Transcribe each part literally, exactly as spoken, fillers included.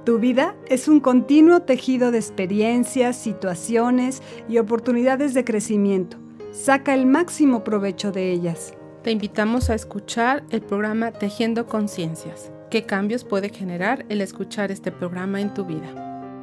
Tu vida es un continuo tejido de experiencias, situaciones y oportunidades de crecimiento. Saca el máximo provecho de ellas. Te invitamos a escuchar el programa Tejiendo Conciencias. ¿Qué cambios puede generar el escuchar este programa en tu vida?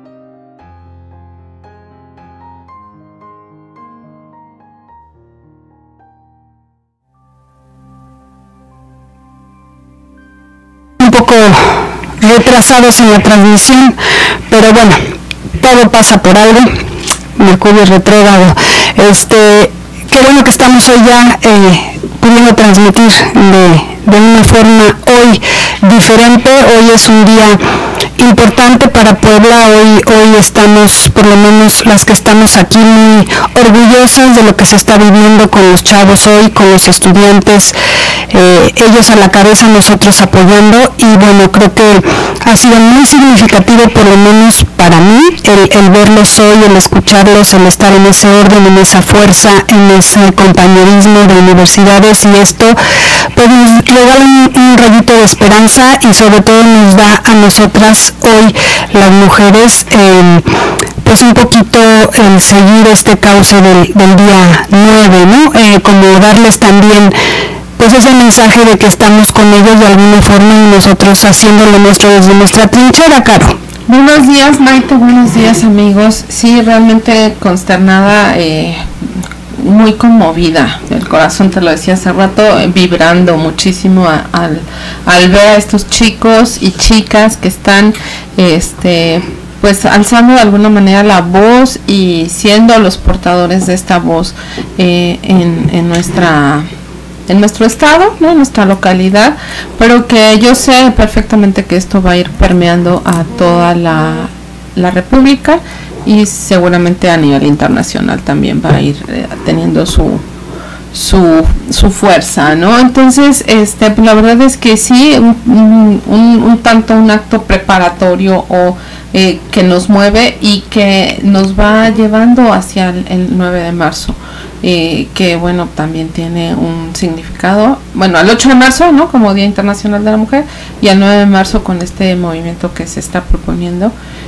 Un poco retrasados en la transmisión, pero bueno, todo pasa por algo. Mercurio retrógrado. Este, qué bueno que estamos hoy ya eh, pudiendo transmitir de, de una forma hoy diferente. Hoy es un día importante para Puebla. Hoy, hoy estamos, por lo menos las que estamos aquí, muy orgullosas de lo que se está viviendo con los chavos hoy, con los estudiantes, eh, ellos a la cabeza, nosotros apoyando, y bueno, creo que ha sido muy significativo, por lo menos para mí, el, el verlos hoy, el escucharlos, el estar en ese orden, en esa fuerza, en ese compañerismo de universidades, y esto pues nos regala un, un rayito de esperanza, y sobre todo nos da a nosotras hoy, las mujeres, eh, pues un poquito el seguir este cauce del, del día nueve, ¿no? Eh, como darles también pues ese mensaje de que estamos con ellos de alguna forma y nosotros haciéndolo nuestro desde nuestra trinchera, Caro. Buenos días, Maite, buenos días, amigos. Sí, realmente consternada, eh, muy conmovida, el corazón, te lo decía hace rato, eh, vibrando muchísimo a, al, al ver a estos chicos y chicas que están este pues alzando de alguna manera la voz y siendo los portadores de esta voz eh, en, en nuestra en nuestro estado, ¿no? En nuestra localidad, pero que yo sé perfectamente que esto va a ir permeando a toda la, la república, y seguramente a nivel internacional también va a ir eh, teniendo su su su fuerza, ¿no? Entonces, este pues la verdad es que sí, un, un, un tanto un acto preparatorio o eh, que nos mueve y que nos va llevando hacia el, el nueve de marzo. Eh, que bueno, también tiene un significado, bueno, al ocho de marzo, ¿no? Como Día Internacional de la Mujer, y al nueve de marzo con este movimiento que se está proponiendo,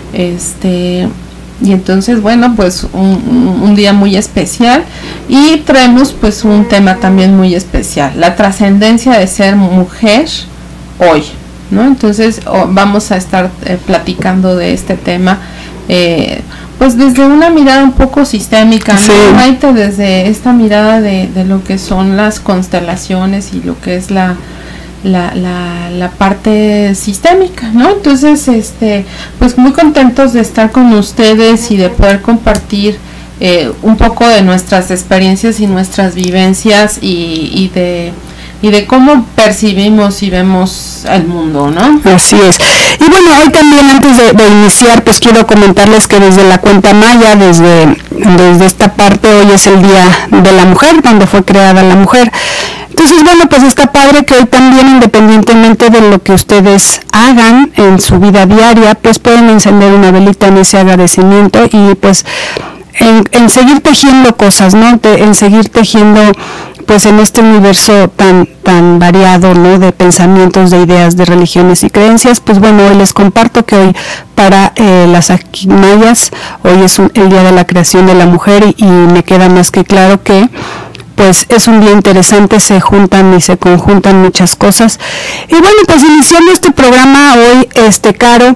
este, y entonces, bueno, pues un, un, un día muy especial, y traemos pues un tema también muy especial, la trascendencia de ser mujer hoy, ¿no? Entonces oh, vamos a estar eh, platicando de este tema, eh, pues desde una mirada un poco sistémica, sí, ¿no, Maite? Desde esta mirada de, de lo que son las constelaciones y lo que es la, la, la, la parte sistémica, ¿no? Entonces, este, pues muy contentos de estar con ustedes y de poder compartir eh, un poco de nuestras experiencias y nuestras vivencias y, y de y de cómo percibimos y vemos el mundo, ¿no? Así es. Y bueno, hoy también, antes de, de iniciar, pues quiero comentarles que desde la cuenta Maya, desde, desde esta parte, hoy es el Día de la Mujer, donde fue creada la mujer. Entonces, bueno, pues está padre que hoy también, independientemente de lo que ustedes hagan en su vida diaria, pues pueden encender una velita en ese agradecimiento y pues en, en seguir tejiendo cosas, ¿no? De, en seguir tejiendo pues en este universo tan tan variado, ¿no? De pensamientos, de ideas, de religiones y creencias. Pues bueno, hoy les comparto que hoy para eh, las mayas, hoy es un, el Día de la Creación de la Mujer, y, y me queda más que claro que pues es un día interesante, se juntan y se conjuntan muchas cosas. Y bueno, pues iniciando este programa hoy, este Caro,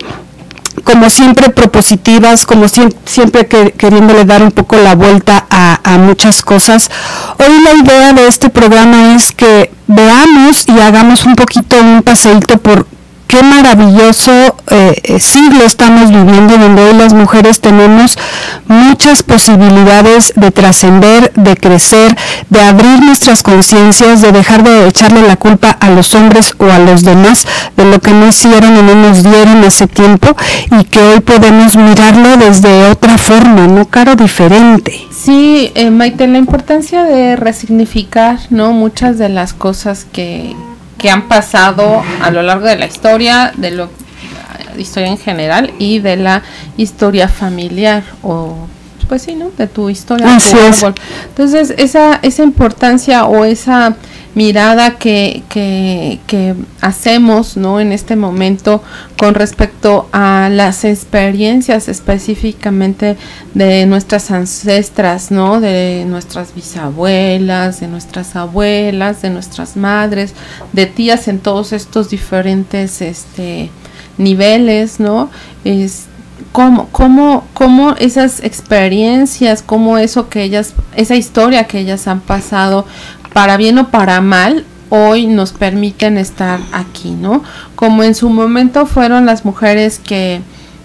como siempre propositivas, como si, siempre que, queriéndole dar un poco la vuelta a, a muchas cosas. Hoy la idea de este programa es que veamos y hagamos un poquito un paseíto por qué maravilloso eh, siglo estamos viviendo, donde hoy las mujeres tenemos muchas posibilidades de trascender, de crecer, de abrir nuestras conciencias, de dejar de echarle la culpa a los hombres o a los demás de lo que no hicieron o no nos dieron hace tiempo, y que hoy podemos mirarlo desde otra forma, ¿no, Caro? Diferente. Sí, eh, Maite, la importancia de resignificar, ¿no? Muchas de las cosas que que han pasado a lo largo de la historia, de la historia en general y de la historia familiar, o pues sí, ¿no? De tu historia, Así de tu es. árbol. Entonces, esa, esa importancia o esa mirada que, que, que hacemos, ¿no? En este momento con respecto a las experiencias específicamente de nuestras ancestras, ¿no? De nuestras bisabuelas, de nuestras abuelas, de nuestras madres, de tías en todos estos diferentes este, niveles, ¿no? Es, Cómo, cómo, cómo esas experiencias, cómo eso que ellas, esa historia que ellas han pasado, para bien o para mal, hoy nos permiten estar aquí, ¿no? Como en su momento fueron las mujeres que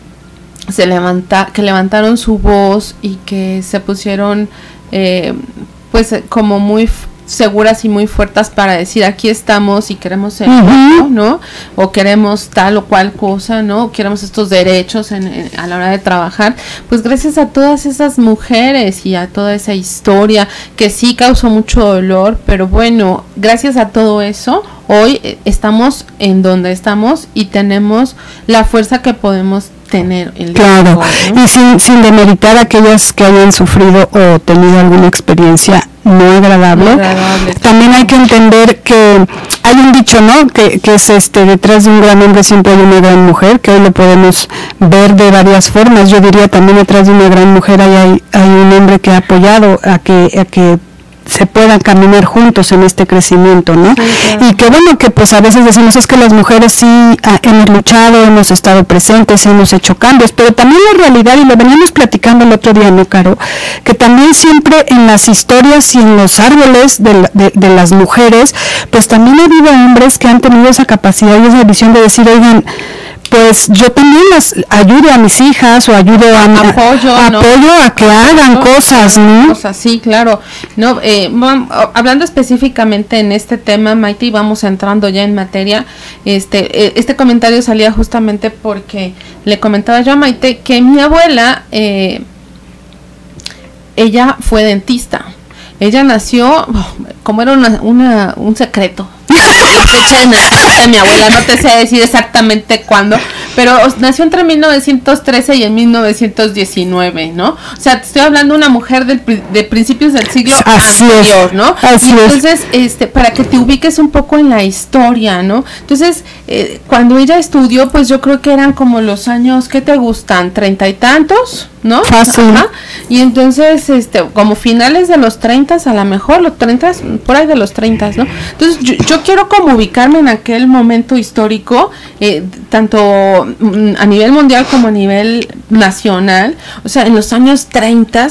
se levanta, que levantaron su voz y que se pusieron, eh, pues, como muy seguras y muy fuertes para decir aquí estamos y queremos ser, uh-huh. ¿no? O queremos tal o cual cosa, ¿no? O queremos estos derechos en, en, a la hora de trabajar. Pues gracias a todas esas mujeres y a toda esa historia que sí causó mucho dolor, pero bueno, gracias a todo eso, hoy estamos en donde estamos y tenemos la fuerza que podemos tener el claro, día, ¿no? Y sin, sin demeritar a aquellas que hayan sufrido o tenido alguna experiencia no agradable. No agradable También hay que entender que hay un dicho, ¿no? Que, que es este, detrás de un gran hombre siempre hay una gran mujer, que hoy lo podemos ver de varias formas. Yo diría también detrás de una gran mujer hay, hay, hay un hombre que ha apoyado a que, a que se puedan caminar juntos en este crecimiento, ¿no? Sí, claro. Y que bueno, que pues a veces decimos es que las mujeres sí ah, hemos luchado, hemos estado presentes, hemos hecho cambios, pero también la realidad, y lo veníamos platicando el otro día, ¿no, Caro? Que también siempre en las historias y en los árboles de, la, de, de las mujeres, pues también ha habido hombres que han tenido esa capacidad y esa visión de decir, oigan, pues yo también las ayudo a mis hijas o ayudo a, a apoyo, a, ¿no? apoyo a que hagan no, cosas, ¿no? Cosas, sí, claro. No, eh, hablando específicamente en este tema, Maite, y vamos entrando ya en materia. Este, eh, este comentario salía justamente porque le comentaba yo a Maite que mi abuela, eh, ella fue dentista. Ella nació, como era una, una, un secreto, la fecha de nacimiento de mi abuela, no te sé decir exactamente cuándo, pero nació entre mil novecientos trece y en mil novecientos diecinueve, ¿no? O sea, te estoy hablando de una mujer del, de principios del siglo Así anterior, es. ¿no? Así y entonces, es. este, para que te ubiques un poco en la historia, ¿no? Entonces, eh, cuando ella estudió, pues yo creo que eran como los años, ¿qué te gustan? ¿Treinta y tantos? ¿No? Fácil. Ajá. Y entonces, este, como finales de los treinta, a lo mejor los treinta, por ahí de los treinta, ¿no? Entonces, yo, yo quiero como ubicarme en aquel momento histórico, eh, tanto mm, a nivel mundial como a nivel nacional. O sea, en los años treinta,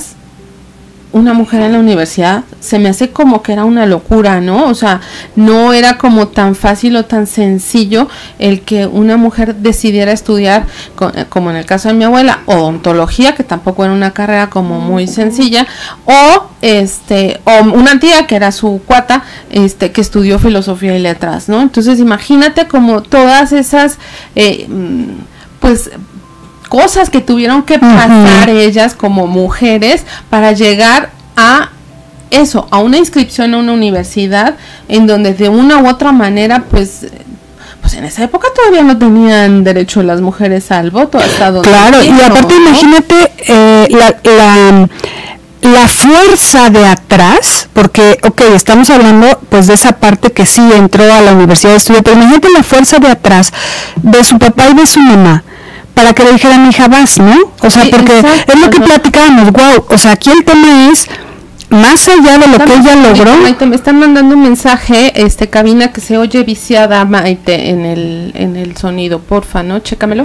una mujer en la universidad se me hace como que era una locura, ¿no? O sea, no era como tan fácil o tan sencillo el que una mujer decidiera estudiar, con, como en el caso de mi abuela, odontología, que tampoco era una carrera como muy sencilla, o este, o una tía que era su cuata, este, que estudió filosofía y letras, ¿no? Entonces imagínate como todas esas, eh, pues, cosas que tuvieron que pasar uh-huh. ellas como mujeres para llegar a eso, a una inscripción a una universidad en donde de una u otra manera, pues, pues en esa época todavía no tenían derecho las mujeres al voto hasta donde claro, quiero, y aparte ¿no? imagínate eh, la, la la fuerza de atrás, porque, ok, estamos hablando pues de esa parte que sí entró a la universidad de estudio, pero imagínate la fuerza de atrás de su papá y de su mamá, para que le dijeran, hija, vas, ¿no? O sea, sí, porque exacto, es lo que ¿no? platicábamos, wow, o sea, aquí el tema es, más allá de lo están, que ella logró. Maite, me están mandando un mensaje, este, cabina, que se oye viciada, Maite, en el, en el sonido, porfa, ¿no? Chécamelo.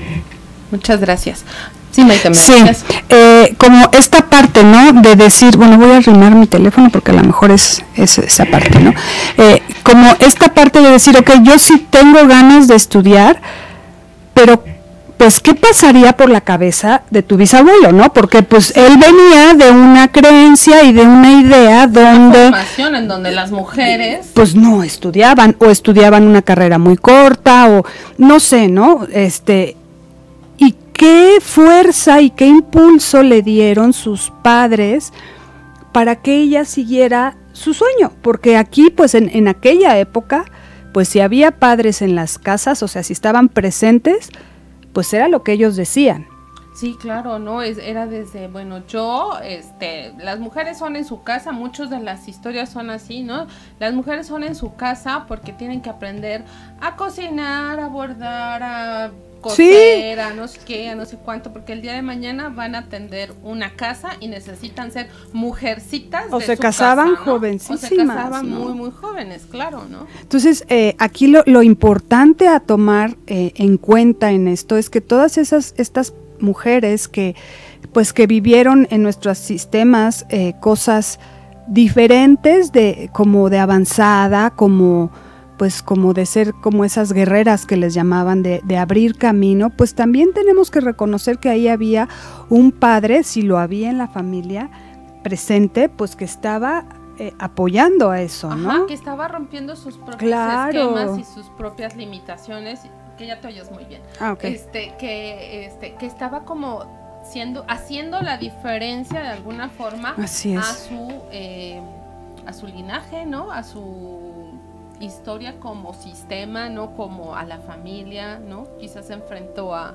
Muchas gracias. Sí, Maite, me sí, eh, como esta parte, ¿no? De decir, bueno, voy a arrimar mi teléfono porque a lo mejor es, es esa parte, ¿no? Eh, como esta parte de decir, ok, yo sí tengo ganas de estudiar, pero pues, ¿qué pasaría por la cabeza de tu bisabuelo, no? Porque, pues, él venía de una creencia y de una idea donde... Una formación en donde las mujeres... Pues, no estudiaban, o estudiaban una carrera muy corta, o no sé, ¿no? Este... ¿Y qué fuerza y qué impulso le dieron sus padres para que ella siguiera su sueño? Porque aquí, pues, en, en aquella época, pues, si había padres en las casas, o sea, si estaban presentes... pues era lo que ellos decían. Sí, claro, ¿no? Es, era desde, bueno, yo, este, las mujeres son en su casa, muchas de las historias son así, ¿no? Las mujeres son en su casa porque tienen que aprender a cocinar, a bordar, a coser, sí, a no sé qué, a no sé cuánto, porque el día de mañana van a atender una casa y necesitan ser mujercitas o de se su casaban casa, ¿no? jovencísimas, o se casaban ¿no? muy, muy jóvenes, claro, ¿no? Entonces, eh, aquí lo, lo importante a tomar eh, en cuenta en esto es que todas esas, estas mujeres que pues que vivieron en nuestros sistemas eh, cosas diferentes de como de avanzada, como pues como de ser como esas guerreras que les llamaban, de, de abrir camino, pues también tenemos que reconocer que ahí había un padre, si lo había en la familia presente, pues que estaba eh, apoyando a eso, ¿no? Ajá, que estaba rompiendo sus propios claro. esquemas y sus propias limitaciones, que ya te oyes muy bien. Ah, okay. Este, que, este, que estaba como siendo, haciendo la diferencia de alguna forma Así es. a su, eh, a su linaje, ¿no? A su historia como sistema, ¿no? Como a la familia, ¿no? Quizás se enfrentó a,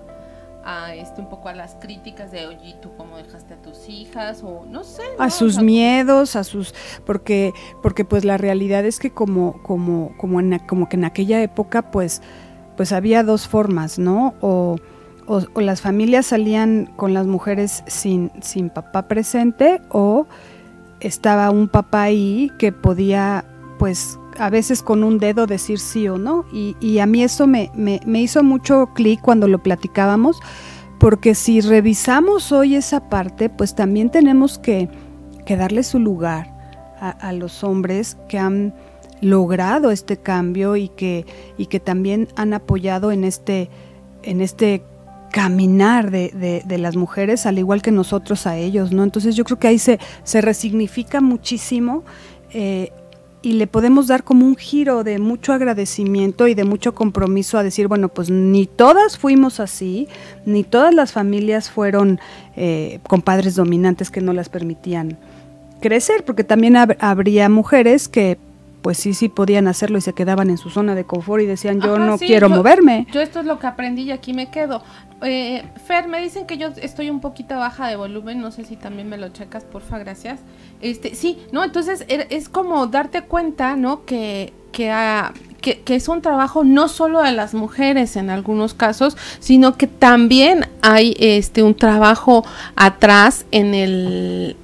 a este un poco a las críticas de, oye, ¿tú cómo dejaste a tus hijas? O no sé, ¿no? A sus o sea, miedos, a sus, porque, porque pues la realidad es que como, como, como en, como que en aquella época, pues, pues había dos formas, ¿no? O, o, o las familias salían con las mujeres sin, sin papá presente, o estaba un papá ahí que podía, pues, a veces con un dedo decir sí o no, y, y a mí eso me, me, me hizo mucho clic cuando lo platicábamos, porque si revisamos hoy esa parte, pues también tenemos que, que darle su lugar a, a los hombres que han logrado este cambio y que, y que también han apoyado en este, en este caminar de, de, de las mujeres, al igual que nosotros a ellos, ¿no? Entonces yo creo que ahí se, se resignifica muchísimo eh, y le podemos dar como un giro de mucho agradecimiento y de mucho compromiso a decir, bueno, pues ni todas fuimos así, ni todas las familias fueron eh, con padres dominantes que no las permitían crecer, porque también hab- habría mujeres que pues sí, sí podían hacerlo y se quedaban en su zona de confort y decían, yo Ajá, no sí, quiero yo, moverme. Yo esto es lo que aprendí y aquí me quedo. Eh, Fer, me dicen que yo estoy un poquito baja de volumen, no sé si también me lo checas, porfa, gracias. Este, sí, no, entonces es como darte cuenta, ¿no? Que, que, uh, que, que es un trabajo no solo de las mujeres en algunos casos, sino que también hay este un trabajo atrás en el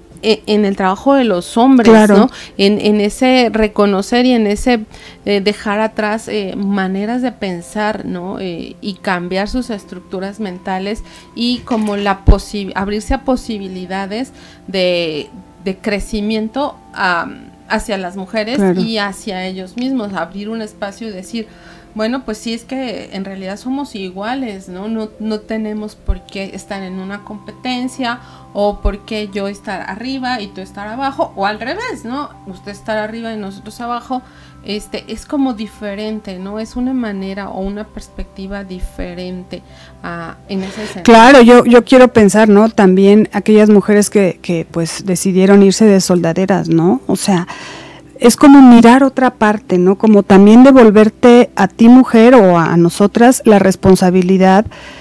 en el trabajo de los hombres, claro, ¿no? En, en ese reconocer y en ese eh, dejar atrás eh, maneras de pensar, ¿no? Eh, y cambiar sus estructuras mentales y como la posi- abrirse a posibilidades de, de crecimiento um, hacia las mujeres, claro, y hacia ellos mismos, abrir un espacio y decir, bueno, pues sí, es que en realidad somos iguales, ¿no? No, no tenemos por qué estar en una competencia o por qué yo estar arriba y tú estar abajo, o al revés, ¿no? Usted estar arriba y nosotros abajo, este, es como diferente, ¿no? Es una manera o una perspectiva diferente uh, en ese sentido. Claro, yo, yo quiero pensar, ¿no? También aquellas mujeres que, que pues decidieron irse de soldaderas, ¿no? O sea, es como mirar otra parte, ¿no? Como también devolverte a ti, mujer, o a nosotras la responsabilidad,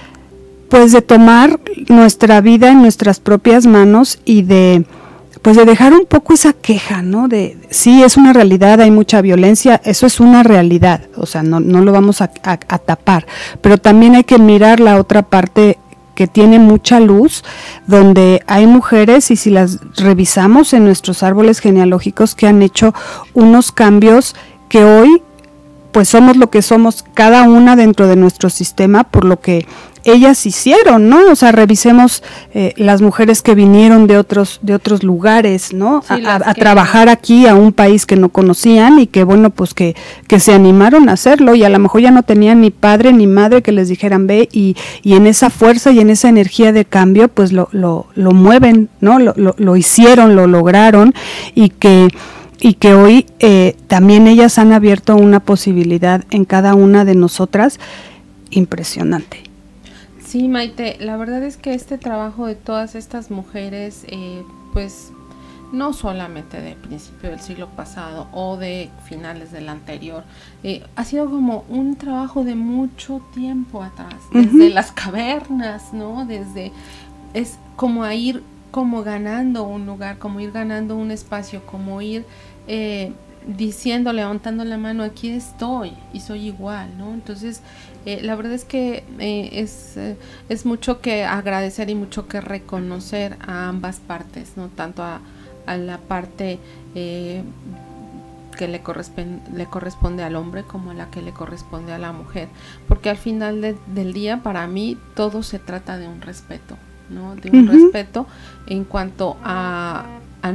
pues de tomar nuestra vida en nuestras propias manos y de, pues de dejar un poco esa queja, ¿no? De, sí, es una realidad, hay mucha violencia, eso es una realidad, o sea, no, no lo vamos a, a, a tapar, pero también hay que mirar la otra parte que tiene mucha luz, donde hay mujeres, y si las revisamos en nuestros árboles genealógicos, que han hecho unos cambios que hoy pues somos lo que somos cada una dentro de nuestro sistema por lo que ellas hicieron, ¿no? O sea, revisemos eh, las mujeres que vinieron de otros de otros lugares, ¿no? Sí, a, a, a trabajar aquí a un país que no conocían y que, bueno, pues que, que se animaron a hacerlo y a lo mejor ya no tenían ni padre ni madre que les dijeran ve y, y en esa fuerza y en esa energía de cambio pues lo, lo, lo mueven, ¿no? Lo, lo, lo hicieron, lo lograron y que y que hoy eh, también ellas han abierto una posibilidad en cada una de nosotras impresionante. Sí, Maite, la verdad es que este trabajo de todas estas mujeres, eh, pues no solamente de principio del siglo pasado o de finales del anterior, eh, ha sido como un trabajo de mucho tiempo atrás, desde uh-huh. las cavernas, ¿no? Desde, es como a ir como ganando un lugar, como ir ganando un espacio, como ir eh, diciendo, levantando la mano, aquí estoy y soy igual, ¿no? Entonces, eh, la verdad es que eh, es, eh, es mucho que agradecer y mucho que reconocer a ambas partes, ¿no? Tanto a, a la parte eh, que le corresponde, le corresponde al hombre como a la que le corresponde a la mujer, porque al final de, del día, para mí, todo se trata de un respeto, ¿no? De un uh-huh. respeto en cuanto a, a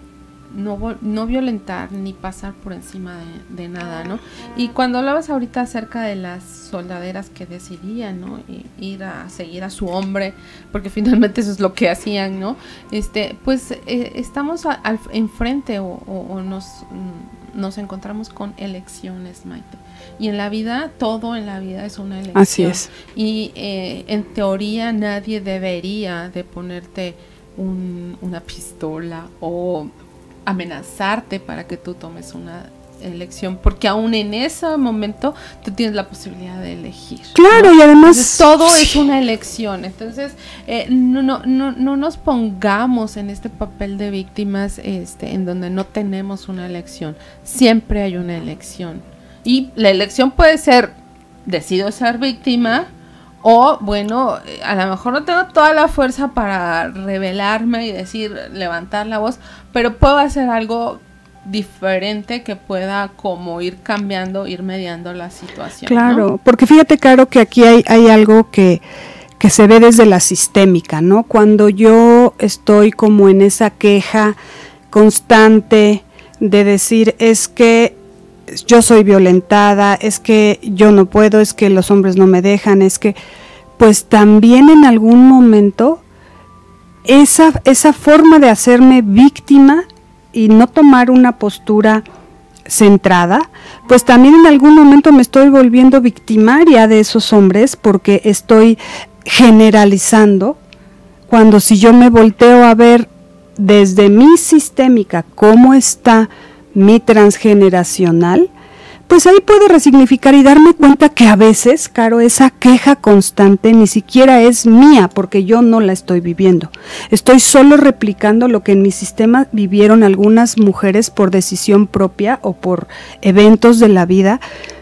no, no violentar ni pasar por encima de, de nada, ¿no? Y cuando hablabas ahorita acerca de las soldaderas que decidían, ¿no? Y, ir a seguir a su hombre, porque finalmente eso es lo que hacían, ¿no? Este, pues eh, estamos a, al enfrente o, o, o nos, nos encontramos con elecciones, Maite. Y en la vida, todo en la vida es una elección. Así es. Y eh, en teoría nadie debería de ponerte un, una pistola o amenazarte para que tú tomes una elección, porque aún en ese momento tú tienes la posibilidad de elegir. Claro, ¿no? Y además entonces, todo es una elección. Entonces eh, no, no, no, no nos pongamos en este papel de víctimas este, en donde no tenemos una elección. Siempre hay una elección. Y la elección puede ser, decido ser víctima, o bueno, a lo mejor no tengo toda la fuerza para rebelarme y decir, levantar la voz, pero puedo hacer algo diferente que pueda como ir cambiando, ir mediando la situación. Claro, ¿no? Porque fíjate, Caro, que aquí hay, hay algo que, que se ve desde la sistémica, ¿no? Cuando yo estoy como en esa queja constante de decir, es que yo soy violentada, es que yo no puedo, es que los hombres no me dejan, es que, pues también en algún momento esa, esa forma de hacerme víctima y no tomar una postura centrada, pues también en algún momento me estoy volviendo victimaria de esos hombres porque estoy generalizando, cuando si yo me volteo a ver desde mi sistémica cómo está mi transgeneracional, pues ahí puedo resignificar y darme cuenta que a veces, Caro, esa queja constante ni siquiera es mía, porque yo no la estoy viviendo. Estoy solo replicando lo que en mi sistema vivieron algunas mujeres por decisión propia o por eventos de la vida,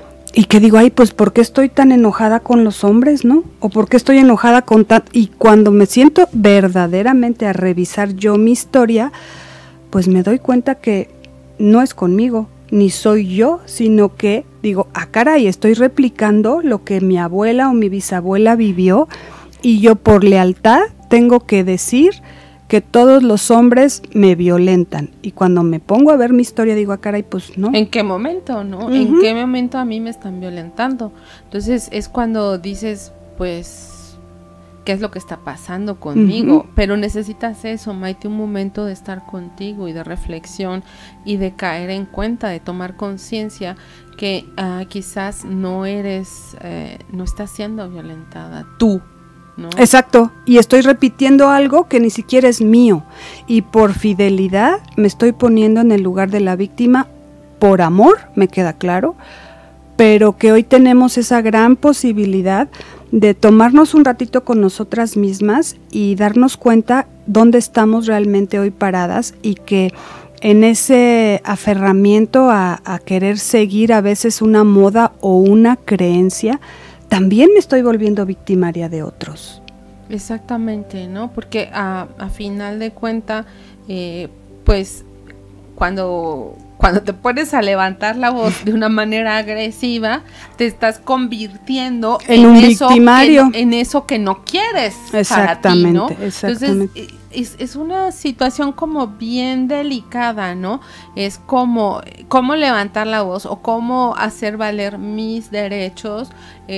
y que digo, ay, pues ¿por qué estoy tan enojada con los hombres, no? O ¿por qué estoy enojada con tan...? Y cuando me siento verdaderamente a revisar yo mi historia, pues me doy cuenta que no es conmigo, ni soy yo, sino que digo, ah caray, estoy replicando lo que mi abuela o mi bisabuela vivió, y yo por lealtad tengo que decir que todos los hombres me violentan. Y cuando me pongo a ver mi historia digo, ah caray, pues no. ¿En qué momento, no? Uh-huh. ¿En qué momento a mí me están violentando? Entonces es cuando dices, pues, ¿qué es lo que está pasando conmigo? Uh-huh. Pero necesitas eso, Maite, un momento de estar contigo y de reflexión y de caer en cuenta, de tomar conciencia que uh, quizás no eres, eh, no estás siendo violentada tú, ¿no? Exacto, y estoy repitiendo algo que ni siquiera es mío, y por fidelidad me estoy poniendo en el lugar de la víctima, por amor, me queda claro, pero que hoy tenemos esa gran posibilidad de tomarnos un ratito con nosotras mismas y darnos cuenta dónde estamos realmente hoy paradas, y que en ese aferramiento a, a querer seguir a veces una moda o una creencia, también me estoy volviendo victimaria de otros. Exactamente, ¿no? Porque a, a final de cuenta, eh, pues cuando... Cuando te pones a levantar la voz de una manera agresiva, te estás convirtiendo en, en un eso victimario. Que, en eso que no quieres exactamente, para ti, ¿no? Exactamente. Entonces, es, es una situación como bien delicada, ¿no? Es como cómo levantar la voz o cómo hacer valer mis derechos,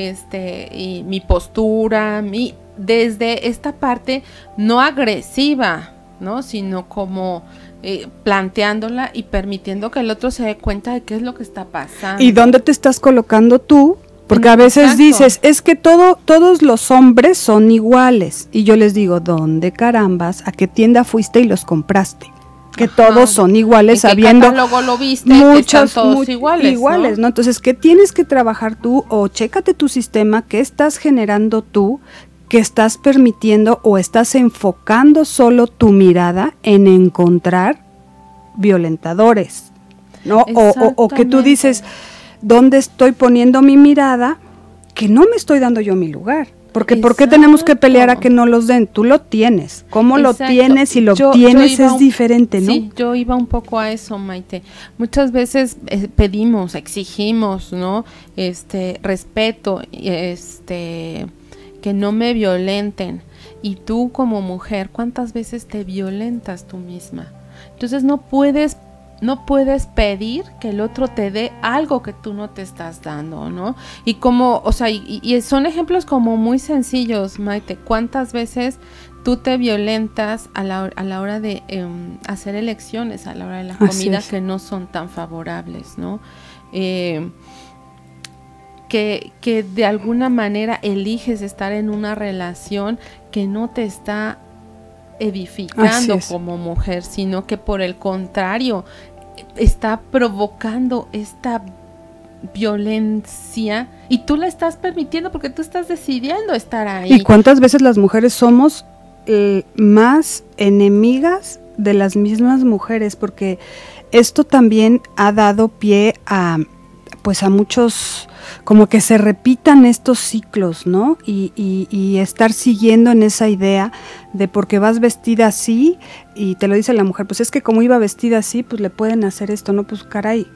este, y mi postura, mi, desde esta parte no agresiva, ¿no? Sino como Eh, planteándola y permitiendo que el otro se dé cuenta de qué es lo que está pasando. ¿Y dónde te estás colocando tú? Porque a veces Exacto. dices, es que todo, todos los hombres son iguales. Y yo les digo, ¿dónde carambas? ¿A qué tienda fuiste y los compraste? que todos Ajá. son iguales, ¿En sabiendo qué lo viste, muchos todos mu iguales, iguales ¿no? ¿no? Entonces, ¿qué tienes que trabajar tú? O chécate tu sistema, ¿qué estás generando tú? ¿Qué estás permitiendo o estás enfocando solo tu mirada en encontrar violentadores, ¿no? O, o, o que tú dices, ¿dónde estoy poniendo mi mirada? Que no me estoy dando yo mi lugar. Porque ¿por qué tenemos que pelear a que no los den? Tú lo tienes. ¿Cómo Exacto. lo tienes? Si lo yo, tienes yo es un, diferente, ¿no? Sí, yo iba un poco a eso, Maite. Muchas veces eh, pedimos, exigimos, ¿no? Este, respeto, este, que no me violenten. Y tú como mujer, ¿cuántas veces te violentas tú misma? Entonces no puedes No puedes pedir que el otro te dé algo que tú no te estás dando, ¿no? Y como, o sea, y, y son ejemplos como muy sencillos, Maite. ¿Cuántas veces tú te violentas a la, a la hora de eh, hacer elecciones, a la hora de la comida que no son tan favorables, ¿no? Eh, que, que de alguna manera eliges estar en una relación que no te está edificando como mujer, sino que por el contrario está provocando esta violencia y tú la estás permitiendo porque tú estás decidiendo estar ahí. ¿Y cuántas veces las mujeres somos eh, más enemigas de las mismas mujeres? Porque esto también ha dado pie a, pues a muchos, como que se repitan estos ciclos, ¿no? Y, y, y estar siguiendo en esa idea de porque vas vestida así y te lo dice la mujer, pues es que como iba vestida así, pues le pueden hacer esto, ¿no? Pues caray,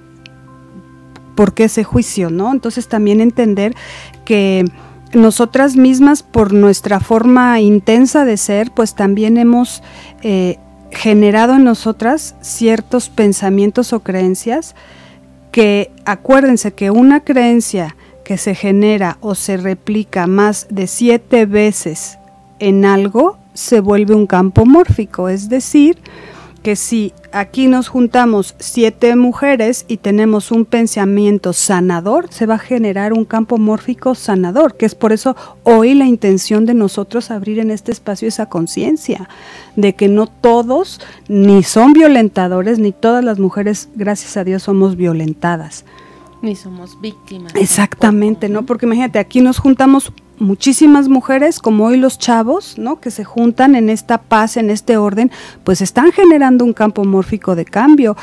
¿por qué ese juicio, no? Entonces también entender que nosotras mismas, por nuestra forma intensa de ser, pues también hemos eh, generado en nosotras ciertos pensamientos o creencias que, acuérdense que una creencia que se genera o se replica más de siete veces en algo, se vuelve un campo mórfico, es decir, que si aquí nos juntamos siete mujeres y tenemos un pensamiento sanador, se va a generar un campo mórfico sanador, que es por eso hoy la intención de nosotros abrir en este espacio esa conciencia, de que no todos ni son violentadores, ni todas las mujeres, gracias a Dios, somos violentadas. Ni somos víctimas. Exactamente, tampoco, ¿no? Porque imagínate, aquí nos juntamos muchísimas mujeres, como hoy los chavos, ¿no? Que se juntan en esta paz, en este orden, pues están generando un campo mórfico de cambio.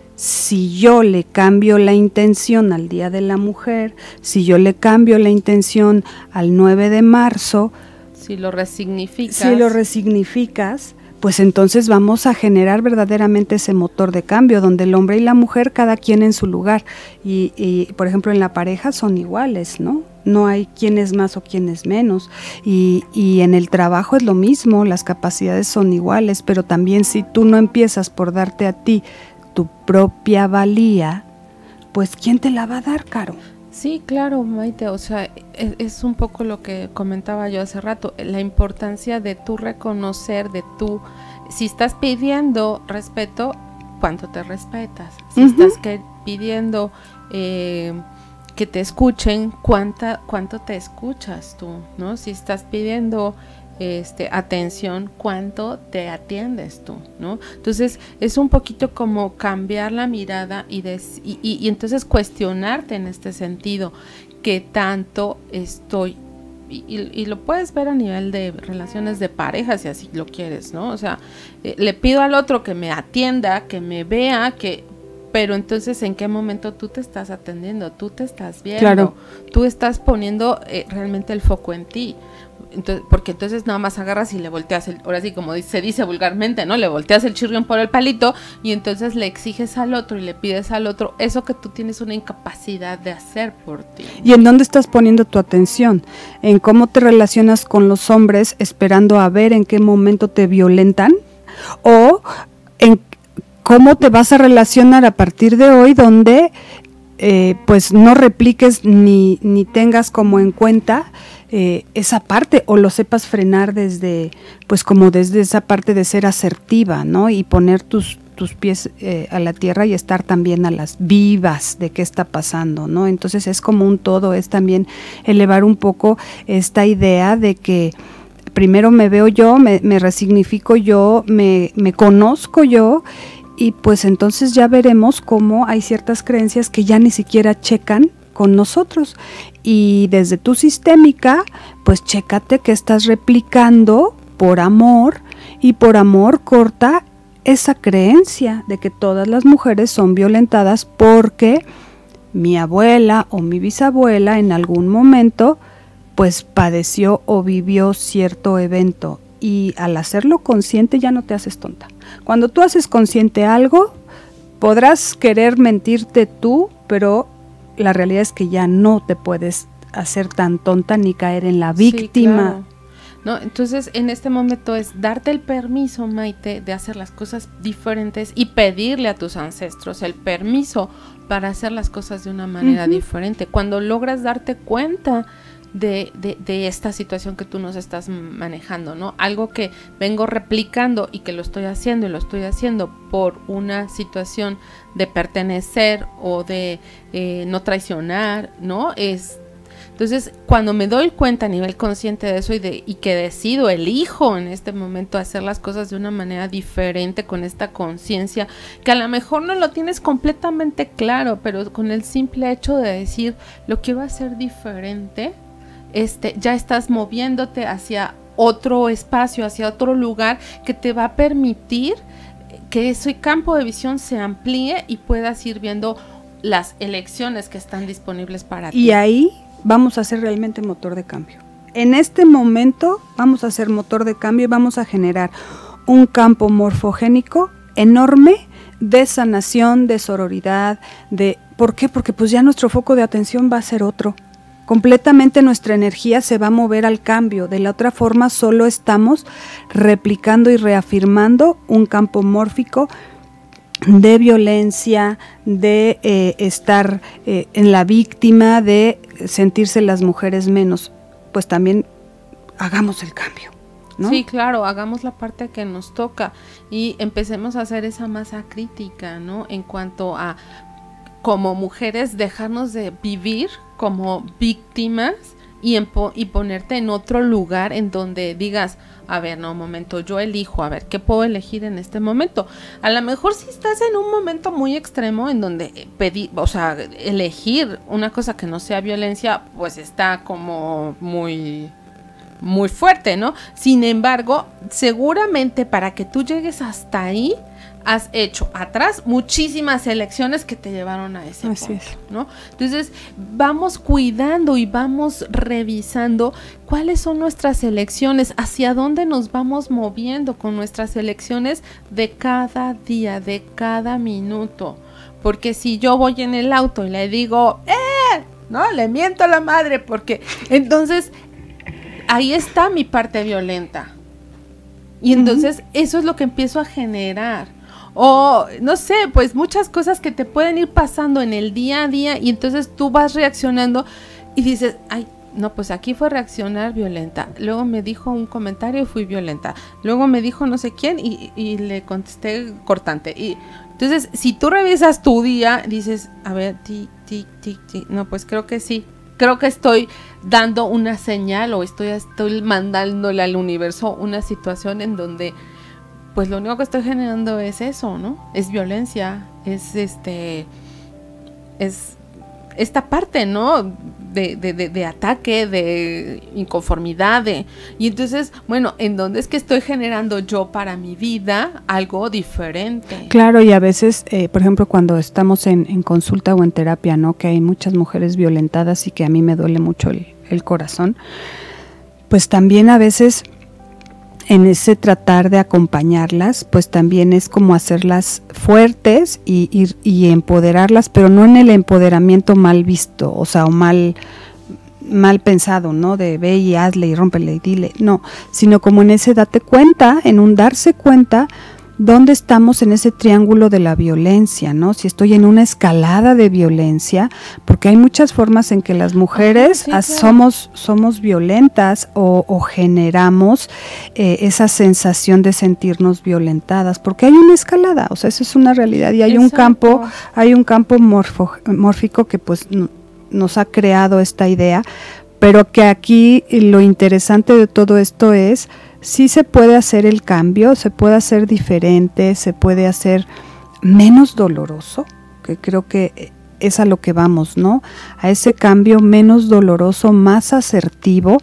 Si yo le cambio la intención al Día de la Mujer, si yo le cambio la intención al nueve de marzo, si lo resignificas, si lo resignificas, pues entonces vamos a generar verdaderamente ese motor de cambio, donde el hombre y la mujer, cada quien en su lugar, y, y por ejemplo en la pareja son iguales, ¿no? No hay quién es más o quién es menos, y, y en el trabajo es lo mismo, las capacidades son iguales, pero también si tú no empiezas por darte a ti tu propia valía, pues ¿quién te la va a dar, Caro? Sí, claro, Maite, o sea, es, es un poco lo que comentaba yo hace rato, la importancia de tú reconocer, de tú, si estás pidiendo respeto, ¿cuánto te respetas? Si uh-huh. estás que, pidiendo eh, que te escuchen, ¿cuánta, ¿cuánto te escuchas tú? ¿No? Si estás pidiendo este, atención, ¿cuánto te atiendes tú? ¿No? Entonces es un poquito como cambiar la mirada y, des, y, y, y entonces cuestionarte en este sentido, ¿qué tanto estoy? Y, y, y lo puedes ver a nivel de relaciones de pareja, si así lo quieres, ¿no? O sea, eh, le pido al otro que me atienda, que me vea, que... pero entonces ¿en qué momento tú te estás atendiendo? Tú te estás viendo, claro. Tú estás poniendo eh, realmente el foco en ti. Entonces, porque entonces nada más agarras y le volteas el, ahora sí como se dice vulgarmente, ¿no? Le volteas el chirrión por el palito y entonces le exiges al otro y le pides al otro eso que tú tienes una incapacidad de hacer por ti. ¿Y en dónde estás poniendo tu atención? ¿En cómo te relacionas con los hombres esperando a ver en qué momento te violentan? ¿O en cómo te vas a relacionar a partir de hoy donde eh, pues no repliques ni, ni tengas como en cuenta Eh, esa parte o lo sepas frenar desde, pues como desde esa parte de ser asertiva, ¿no? Y poner tus, tus pies eh, a la tierra y estar también a las vivas de qué está pasando, ¿no? Entonces es como un todo, es también elevar un poco esta idea de que primero me veo yo, me, me resignifico yo, me, me conozco yo y pues entonces ya veremos cómo hay ciertas creencias que ya ni siquiera checan con nosotros. Y desde tu sistémica, pues chécate que estás replicando por amor, y por amor corta esa creencia de que todas las mujeres son violentadas porque mi abuela o mi bisabuela en algún momento pues padeció o vivió cierto evento, y al hacerlo consciente ya no te haces tonta. Cuando tú haces consciente algo, podrás querer mentirte tú, pero la realidad es que ya no te puedes hacer tan tonta ni caer en la víctima. Sí, claro. ¿No? Entonces, en este momento es darte el permiso, Maite, de hacer las cosas diferentes y pedirle a tus ancestros el permiso para hacer las cosas de una manera uh-huh. diferente. Cuando logras darte cuenta de, de, de esta situación que tú nos estás manejando, ¿no? Algo que vengo replicando y que lo estoy haciendo y lo estoy haciendo por una situación de pertenecer o de eh, no traicionar, ¿no? Es Entonces, cuando me doy cuenta a nivel consciente de eso y, de, y que decido, elijo en este momento hacer las cosas de una manera diferente, con esta conciencia, que a lo mejor no lo tienes completamente claro, pero con el simple hecho de decir, lo quiero hacer diferente, este, ya estás moviéndote hacia otro espacio, hacia otro lugar que te va a permitir que ese campo de visión se amplíe y puedas ir viendo las elecciones que están disponibles para ti. Y ahí vamos a ser realmente motor de cambio. En este momento vamos a ser motor de cambio y vamos a generar un campo morfogénico enorme de sanación, de sororidad, de ¿por qué? Porque pues ya nuestro foco de atención va a ser otro. Completamente nuestra energía se va a mover al cambio. De la otra forma solo estamos replicando y reafirmando un campo mórfico de violencia, de eh, estar eh, en la víctima, de sentirse las mujeres menos. Pues también hagamos el cambio, ¿no? Sí, claro, hagamos la parte que nos toca y empecemos a hacer esa masa crítica, ¿no? En cuanto a, como mujeres, dejarnos de vivir como víctimas y, en po- y ponerte en otro lugar en donde digas, a ver, no, un momento, yo elijo, a ver, ¿qué puedo elegir en este momento? A lo mejor si estás en un momento muy extremo en donde pedir, o sea, elegir una cosa que no sea violencia, pues está como muy, muy fuerte, ¿no? Sin embargo, seguramente para que tú llegues hasta ahí, has hecho atrás muchísimas elecciones que te llevaron a ese Así punto, es. ¿no? Entonces, vamos cuidando y vamos revisando cuáles son nuestras elecciones, hacia dónde nos vamos moviendo con nuestras elecciones de cada día, de cada minuto. Porque si yo voy en el auto y le digo, ¡eh! No, le miento a la madre, porque entonces ahí está mi parte violenta. Y entonces uh-huh. eso es lo que empiezo a generar. O no sé, pues muchas cosas que te pueden ir pasando en el día a día y entonces tú vas reaccionando y dices, ay, no, pues aquí fue reaccionar violenta. Luego me dijo un comentario y fui violenta. Luego me dijo no sé quién y, y le contesté cortante. Y entonces, si tú revisas tu día, dices, a ver, ti, ti, ti, ti. No, pues creo que sí. Creo que estoy dando una señal o estoy, estoy mandándole al universo una situación en donde pues lo único que estoy generando es eso, ¿no? Es violencia, es este, es esta parte, ¿no? De, de, de, de ataque, de inconformidad, de, y entonces, bueno, ¿en dónde es que estoy generando yo para mi vida algo diferente? Claro, y a veces, eh, por ejemplo, cuando estamos en, en consulta o en terapia, ¿no? Que hay muchas mujeres violentadas y que a mí me duele mucho el, el corazón, pues también a veces en ese tratar de acompañarlas, pues también es como hacerlas fuertes y, y, y empoderarlas, pero no en el empoderamiento mal visto, o sea, o mal, mal pensado, ¿no? De ve y hazle y rómpele y dile, no, sino como en ese date cuenta, en un darse cuenta dónde estamos en ese triángulo de la violencia, ¿no? Si estoy en una escalada de violencia, porque hay muchas formas en que las mujeres sí, claro. somos, somos violentas o, o generamos eh, esa sensación de sentirnos violentadas, porque hay una escalada, o sea, eso es una realidad y hay Exacto. un campo, hay un campo morfo, mórfico que pues no, nos ha creado esta idea, pero que aquí lo interesante de todo esto es sí se puede hacer el cambio, se puede hacer diferente, se puede hacer menos doloroso, que creo que es a lo que vamos, ¿no? A ese cambio menos doloroso, más asertivo.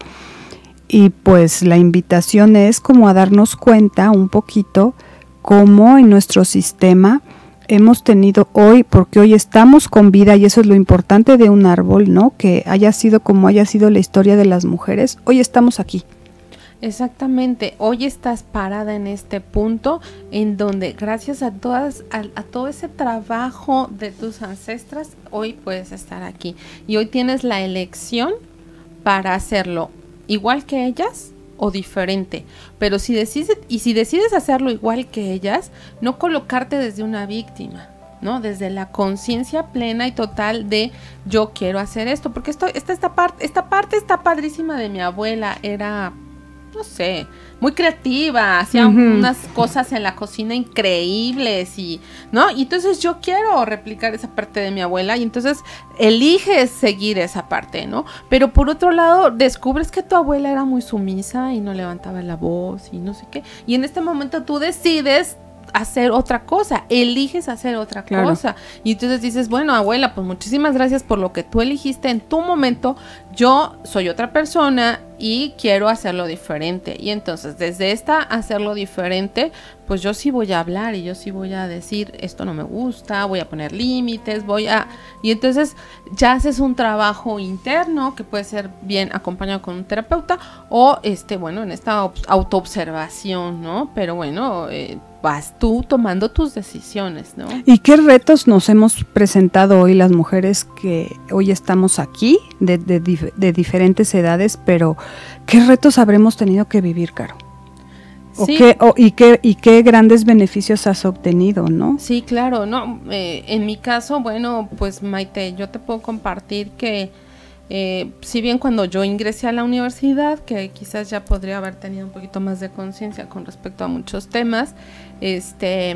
Y pues la invitación es como a darnos cuenta un poquito cómo en nuestro sistema hemos tenido hoy, porque hoy estamos con vida, y eso es lo importante de un árbol, ¿no? Que haya sido como haya sido la historia de las mujeres, hoy estamos aquí. Exactamente, hoy estás parada en este punto en donde gracias a todas a, a todo ese trabajo de tus ancestras, hoy puedes estar aquí y hoy tienes la elección para hacerlo igual que ellas o diferente, pero si decides y si decides hacerlo igual que ellas, no colocarte desde una víctima, ¿no? Desde la conciencia plena y total de yo quiero hacer esto, porque esto esta esta parte esta parte está padrísima de mi abuela, era no sé, muy creativa, hacía uh-huh. unas cosas en la cocina increíbles y, ¿no? Y entonces yo quiero replicar esa parte de mi abuela y entonces eliges seguir esa parte, ¿no? Pero por otro lado descubres que tu abuela era muy sumisa y no levantaba la voz y no sé qué, y en este momento tú decides hacer otra cosa, eliges hacer otra claro. cosa, y entonces dices, bueno, abuela, pues muchísimas gracias por lo que tú eligiste en tu momento, yo soy otra persona y quiero hacerlo diferente, y entonces desde esta hacerlo diferente, pues yo sí voy a hablar y yo sí voy a decir, esto no me gusta, voy a poner límites, voy a, y entonces ya haces un trabajo interno que puede ser bien acompañado con un terapeuta o este, bueno, en esta autoobservación, ¿no? Pero bueno, eh, vas tú tomando tus decisiones, ¿no? ¿Y qué retos nos hemos presentado hoy las mujeres que hoy estamos aquí, de, de, de diferentes edades, pero qué retos habremos tenido que vivir, Caro? ¿O sí. qué, o, y, qué, ¿Y qué grandes beneficios has obtenido, no? Sí, claro, no, eh, en mi caso, bueno, pues Maite, yo te puedo compartir que Eh, si bien cuando yo ingresé a la universidad, que quizás ya podría haber tenido un poquito más de conciencia con respecto a muchos temas, este,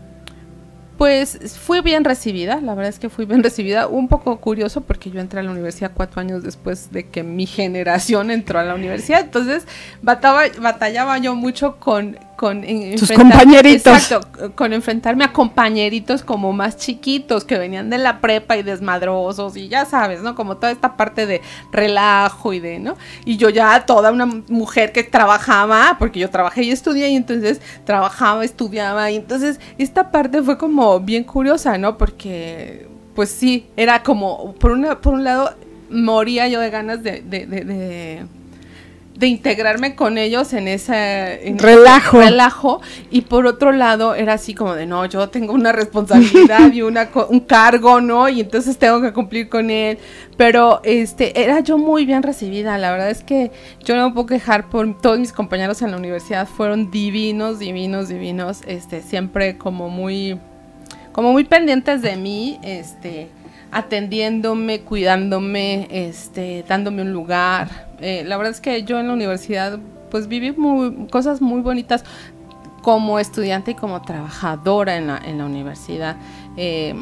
pues fui bien recibida, la verdad es que fui bien recibida, un poco curioso porque yo entré a la universidad cuatro años después de que mi generación entró a la universidad, entonces bataba, batallaba yo mucho con... con sus compañeritos. Exacto, con enfrentarme a compañeritos como más chiquitos que venían de la prepa y desmadrosos y ya sabes, ¿no? Como toda esta parte de relajo y de, ¿no? Y yo ya toda una mujer que trabajaba, porque yo trabajé y estudié y entonces trabajaba, estudiaba y entonces esta parte fue como bien curiosa, ¿no? Porque pues sí, era como, por una, por un lado moría yo de ganas de, de, de, de de integrarme con ellos en ese en relajo. Ese relajo y por otro lado era así como de no, yo tengo una responsabilidad y una un cargo, ¿no? Y entonces tengo que cumplir con él, pero este era yo muy bien recibida, la verdad es que yo no me puedo quejar por todos mis compañeros en la universidad, fueron divinos, divinos, divinos, este siempre como muy como muy pendientes de mí, este atendiéndome, cuidándome, este, dándome un lugar. Eh, la verdad es que yo en la universidad pues viví muy, cosas muy bonitas como estudiante y como trabajadora en la, en la universidad. Eh,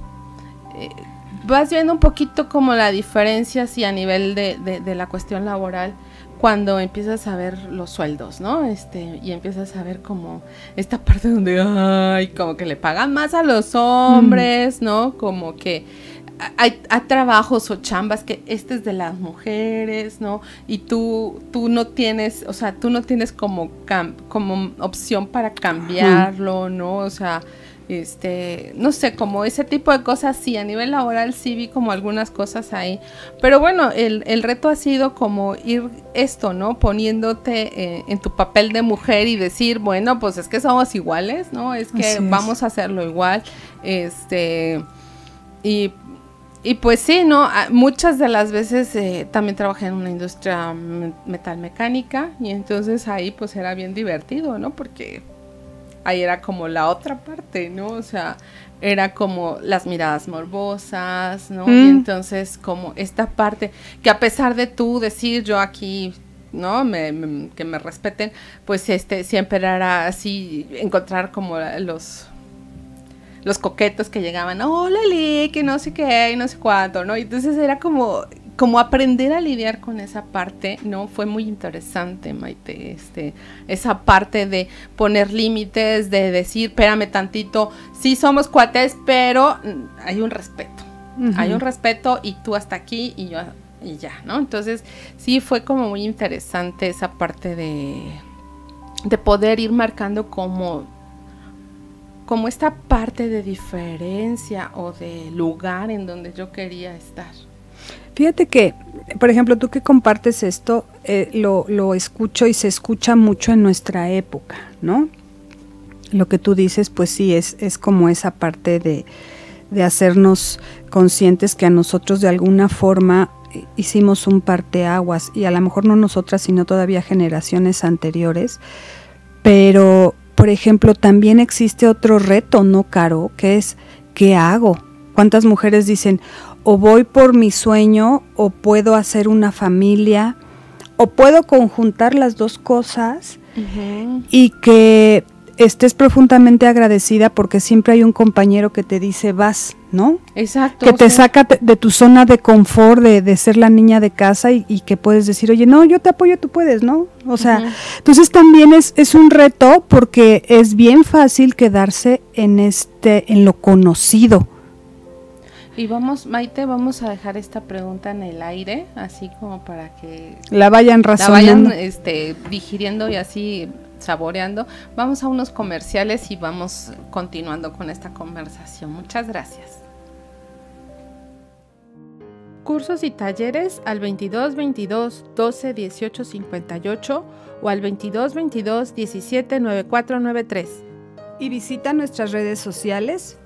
eh, vas viendo un poquito como la diferencia sí, a nivel de, de, de la cuestión laboral cuando empiezas a ver los sueldos, ¿no? Este, y empiezas a ver como esta parte donde, ay, como que le pagan más a los hombres, mm. ¿no? Como que Hay, hay trabajos o chambas que este es de las mujeres, ¿no? Y tú tú no tienes, o sea, tú no tienes como cam, como opción para cambiarlo, ¿no? O sea, este, no sé, como ese tipo de cosas sí, a nivel laboral sí vi como algunas cosas ahí, pero bueno, el, el reto ha sido como ir esto, ¿no? Poniéndote eh, en tu papel de mujer y decir, bueno, pues es que somos iguales, ¿no? Es que es. vamos a hacerlo igual, este, y Y pues sí, ¿no? Muchas de las veces eh, también trabajé en una industria metalmecánica y entonces ahí pues era bien divertido, ¿no? Porque ahí era como la otra parte, ¿no? O sea, era como las miradas morbosas, ¿no? Mm. Y entonces como esta parte que a pesar de tú decir yo aquí, ¿no? Me, me, que me respeten, pues este siempre era así encontrar como los... los coquetos que llegaban, hola, Lili, que no sé qué, y no sé cuánto, ¿no? Y entonces era como, como aprender a lidiar con esa parte, ¿no? Fue muy interesante, Maite, este, esa parte de poner límites, de decir, espérame tantito, sí somos cuates, pero hay un respeto, uh-huh. hay un respeto y tú hasta aquí y yo y ya, ¿no? Entonces, sí fue como muy interesante esa parte de, de poder ir marcando como, como esta parte de diferencia o de lugar en donde yo quería estar. Fíjate que, por ejemplo, tú que compartes esto, eh, lo, lo escucho y se escucha mucho en nuestra época, ¿no? Lo que tú dices, pues sí, es, es como esa parte de, de hacernos conscientes que a nosotros de alguna forma hicimos un parteaguas, y a lo mejor no nosotras, sino todavía generaciones anteriores, pero, por ejemplo, también existe otro reto, ¿no, Caro? Que es, ¿qué hago? ¿Cuántas mujeres dicen, o voy por mi sueño, o puedo hacer una familia, o puedo conjuntar las dos cosas, uh-huh. y que estés profundamente agradecida porque siempre hay un compañero que te dice, vas, ¿no? Exacto. Que te sí. saca de, de tu zona de confort, de, de ser la niña de casa, y, y que puedes decir, oye, no, yo te apoyo, tú puedes, ¿no? O sea, uh-huh. entonces también es, es un reto, porque es bien fácil quedarse en este, en lo conocido. Y vamos, Maite, vamos a dejar esta pregunta en el aire, así como para que la vayan razonando, la vayan este, digiriendo y así saboreando. Vamos a unos comerciales y vamos continuando con esta conversación. Muchas gracias. Cursos y talleres al veintidós veintidós doce dieciocho cincuenta y ocho o al veintidós veintidós diecisiete noventa y cuatro noventa y tres. Y visita nuestras redes sociales.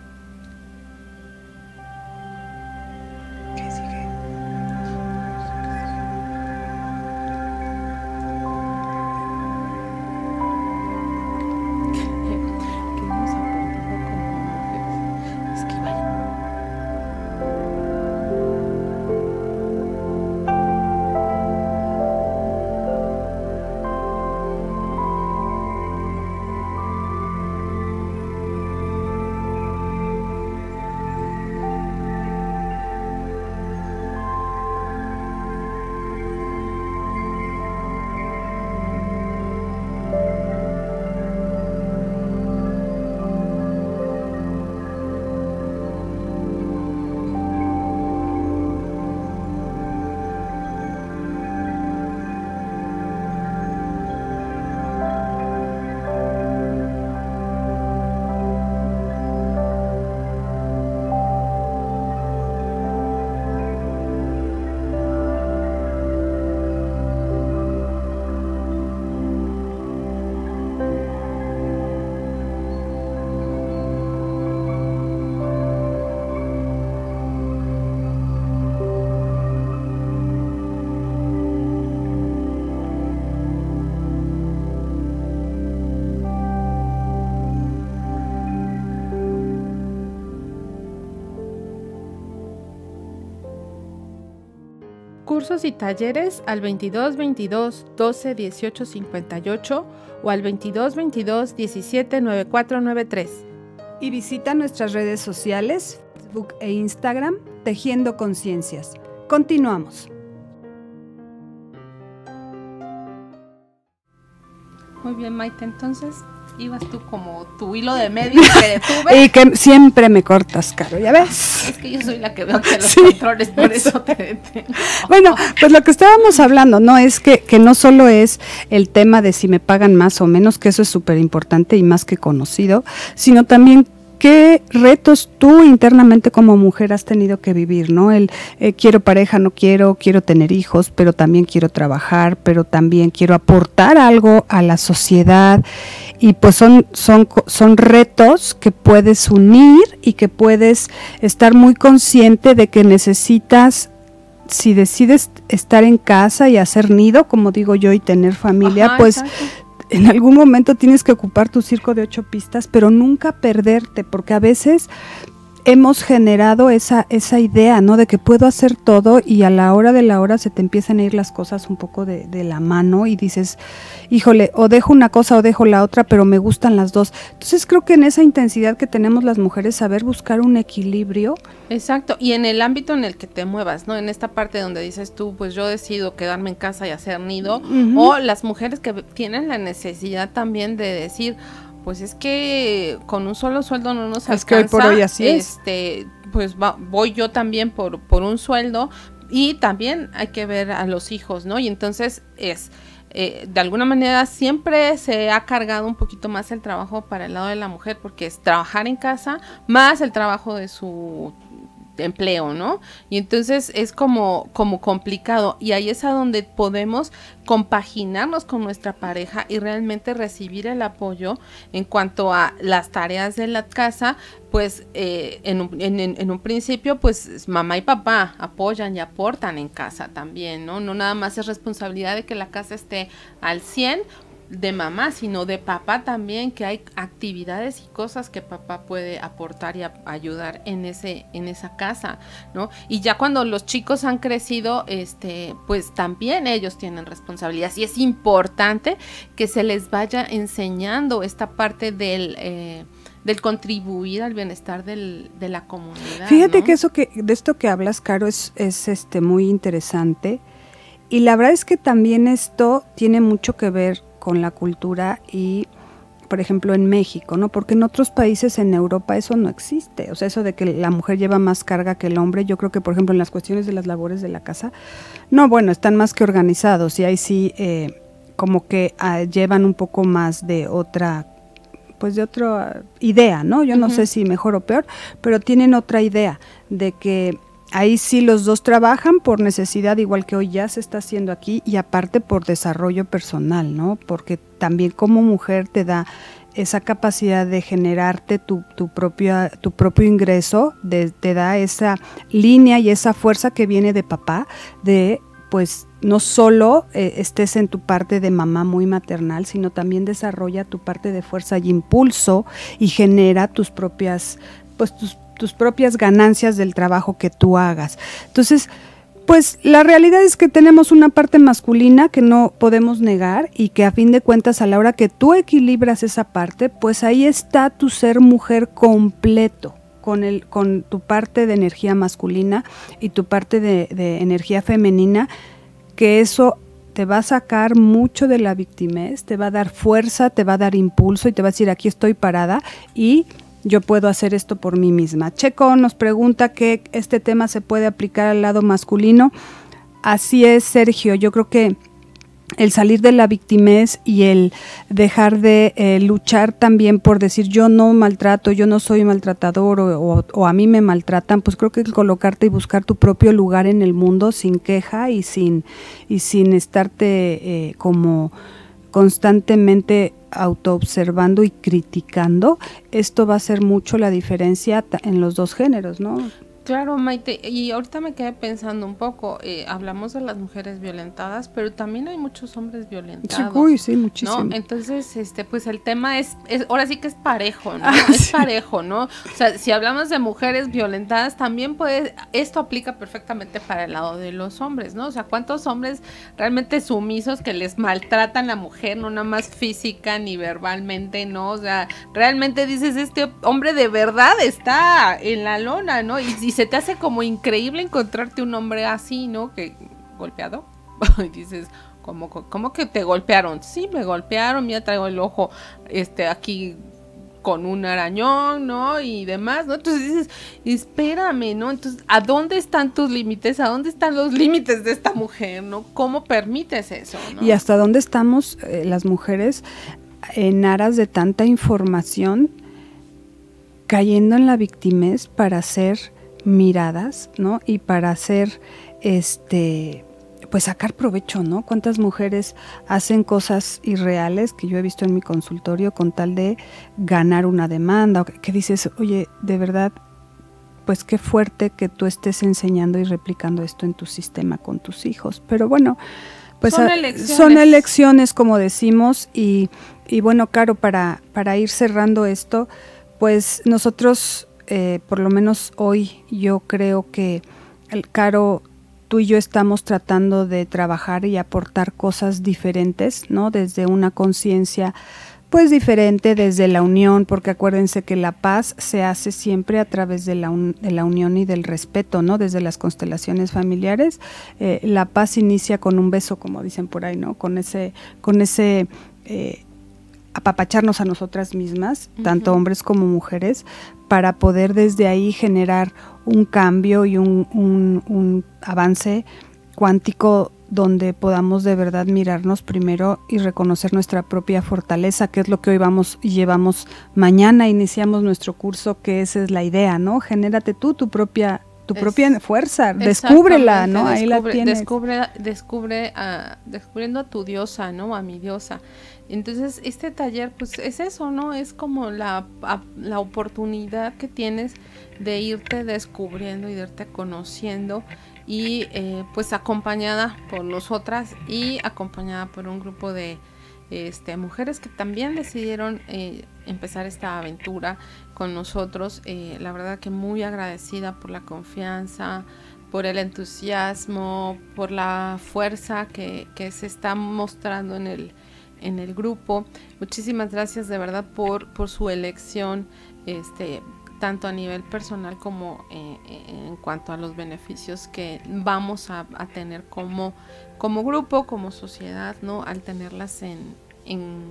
Cursos y talleres al veintidós veintidós doce dieciocho cincuenta y ocho o al veintidós veintidós diecisiete noventa y cuatro noventa y tres. Y visita nuestras redes sociales, Facebook e Instagram, Tejiendo Conciencias. Continuamos. Muy bien, Maite, entonces ibas tú como tu hilo de medio que detuve. Y que siempre me cortas, Caro, ¿ya ves? Es que yo soy la que veo que los sí, controles, por eso, eso te detengo. Bueno, pues lo que estábamos hablando, ¿no? Es que, que no solo es el tema de si me pagan más o menos, que eso es súper importante y más que conocido, sino también ¿qué retos tú internamente como mujer has tenido que vivir, no? El eh, quiero pareja, no quiero, quiero tener hijos, pero también quiero trabajar, pero también quiero aportar algo a la sociedad, y pues son, son, son retos que puedes unir y que puedes estar muy consciente de que necesitas, si decides estar en casa y hacer nido, como digo yo, y tener familia, Ajá, pues exacto. En algún momento tienes que ocupar tu circo de ocho pistas, pero nunca perderte, porque a veces hemos generado esa esa idea, ¿no? De que puedo hacer todo y a la hora de la hora se te empiezan a ir las cosas un poco de, de la mano y dices, híjole, o dejo una cosa o dejo la otra, pero me gustan las dos. Entonces creo que en esa intensidad que tenemos las mujeres, saber buscar un equilibrio. Exacto, y en el ámbito en el que te muevas, ¿no? En esta parte donde dices tú, pues yo decido quedarme en casa y hacer nido, uh-huh. o las mujeres que tienen la necesidad también de decir, pues es que con un solo sueldo no nos es alcanza, que hoy por hoy así este, es. Pues va, voy yo también por, por un sueldo, y también hay que ver a los hijos, ¿no? Y entonces es, eh, de alguna manera siempre se ha cargado un poquito más el trabajo para el lado de la mujer, porque es trabajar en casa más el trabajo de su empleo, ¿no? Y entonces es como, como complicado, y ahí es a donde podemos compaginarnos con nuestra pareja y realmente recibir el apoyo en cuanto a las tareas de la casa, pues eh, en, un, en, en un principio pues mamá y papá apoyan y aportan en casa también, ¿no? No nada más es responsabilidad de que la casa esté al cien de mamá, sino de papá también, que hay actividades y cosas que papá puede aportar y a, ayudar en ese en esa casa, ¿no? Y ya cuando los chicos han crecido, este pues también ellos tienen responsabilidades, y es importante que se les vaya enseñando esta parte del eh, del contribuir al bienestar del, de la comunidad. Fíjate, ¿no? que eso que de esto que hablas, Caro, es, es este muy interesante, y la verdad es que también esto tiene mucho que ver con la cultura y, por ejemplo, en México, ¿no? Porque en otros países en Europa eso no existe. O sea, eso de que la mujer lleva más carga que el hombre, yo creo que, por ejemplo, en las cuestiones de las labores de la casa, no, bueno, están más que organizados, y ahí sí eh, como que uh, llevan un poco más de otra, pues de otra idea, ¿no? Yo no uh-huh. sé si mejor o peor, pero tienen otra idea de que ahí sí los dos trabajan por necesidad, igual que hoy ya se está haciendo aquí, y aparte por desarrollo personal, ¿no? Porque también como mujer te da esa capacidad de generarte tu, tu, propia, tu propio ingreso, de, te da esa línea y esa fuerza que viene de papá, de pues no solo eh, estés en tu parte de mamá muy maternal, sino también desarrolla tu parte de fuerza y impulso y genera tus propias, pues tus tus propias ganancias del trabajo que tú hagas. Entonces, pues la realidad es que tenemos una parte masculina que no podemos negar, y que a fin de cuentas, a la hora que tú equilibras esa parte, pues ahí está tu ser mujer completo, con el, con tu parte de energía masculina y tu parte de, de energía femenina, que eso te va a sacar mucho de la victimez, te va a dar fuerza, te va a dar impulso y te va a decir, aquí estoy parada y yo puedo hacer esto por mí misma. Checo nos pregunta que este tema se puede aplicar al lado masculino. Así es, Sergio. Yo creo que el salir de la victimez y el dejar de eh, luchar también por decir yo no maltrato, yo no soy maltratador o, o, o a mí me maltratan, pues creo que el colocarte y buscar tu propio lugar en el mundo sin queja y sin, y sin estarte eh, como constantemente autoobservando y criticando, esto va a hacer mucho la diferencia en los dos géneros, ¿no? Claro, Maite, y ahorita me quedé pensando un poco, eh, hablamos de las mujeres violentadas, pero también hay muchos hombres violentados. Sí, uy, sí, muchísimo. ¿No? Entonces, este, pues el tema es, es, ahora sí que es parejo, ¿no? Ah, es sí. parejo, ¿no? O sea, si hablamos de mujeres violentadas, también puede, esto aplica perfectamente para el lado de los hombres, ¿no? O sea, ¿cuántos hombres realmente sumisos que les maltratan a la mujer, no nada más física ni verbalmente, ¿no? O sea, realmente dices, este hombre de verdad está en la lona, ¿no? Y, y se te hace como increíble encontrarte un hombre así, ¿no? Que golpeado. Y dices, ¿cómo, ¿cómo que te golpearon? Sí, me golpearon, mira, traigo el ojo este aquí con un arañón, ¿no? Y demás, ¿no? Entonces dices, espérame, ¿no? Entonces, ¿a dónde están tus límites? ¿A dónde están los límites de esta mujer, ¿no? ¿Cómo permites eso, ¿no? Y hasta dónde estamos eh, las mujeres en aras de tanta información, cayendo en la victimez para ser miradas, ¿no? Y para hacer, este, pues sacar provecho, ¿no? Cuántas mujeres hacen cosas irreales que yo he visto en mi consultorio con tal de ganar una demanda, que dices, oye, de verdad, pues qué fuerte que tú estés enseñando y replicando esto en tu sistema con tus hijos, pero bueno, pues son a, elecciones. son elecciones, como decimos, y, y bueno, Caro, para, para ir cerrando esto, pues nosotros eh, por lo menos hoy, yo creo que, el Caro, tú y yo estamos tratando de trabajar y aportar cosas diferentes, ¿no? Desde una conciencia pues diferente, desde la unión, porque acuérdense que la paz se hace siempre a través de la, un, de la unión y del respeto, ¿no? Desde las constelaciones familiares, eh, la paz inicia con un beso, como dicen por ahí, ¿no? Con ese, con ese eh, apapacharnos a nosotras mismas, uh-huh. tanto hombres como mujeres, para poder desde ahí generar un cambio y un, un, un avance cuántico donde podamos de verdad mirarnos primero y reconocer nuestra propia fortaleza, que es lo que hoy vamos y llevamos mañana, iniciamos nuestro curso, que esa es la idea, ¿no? Genérate tú tu propia tu es, propia fuerza, descúbrela, ¿no? Ahí descubre, la tienes. Descubre, descubre a, descubriendo a tu diosa, ¿no? A mi diosa. Entonces, este taller, pues es eso, ¿no? Es como la, a, la oportunidad que tienes de irte descubriendo y de irte conociendo, y eh, pues acompañada por nosotras y acompañada por un grupo de este, mujeres que también decidieron eh, empezar esta aventura con nosotros. Eh, la verdad que muy agradecida por la confianza, por el entusiasmo, por la fuerza que, que se está mostrando en el, en el grupo. Muchísimas gracias de verdad por, por su elección, este tanto a nivel personal como eh, en cuanto a los beneficios que vamos a, a tener como, como grupo, como sociedad, ¿no? Al tenerlas en, en,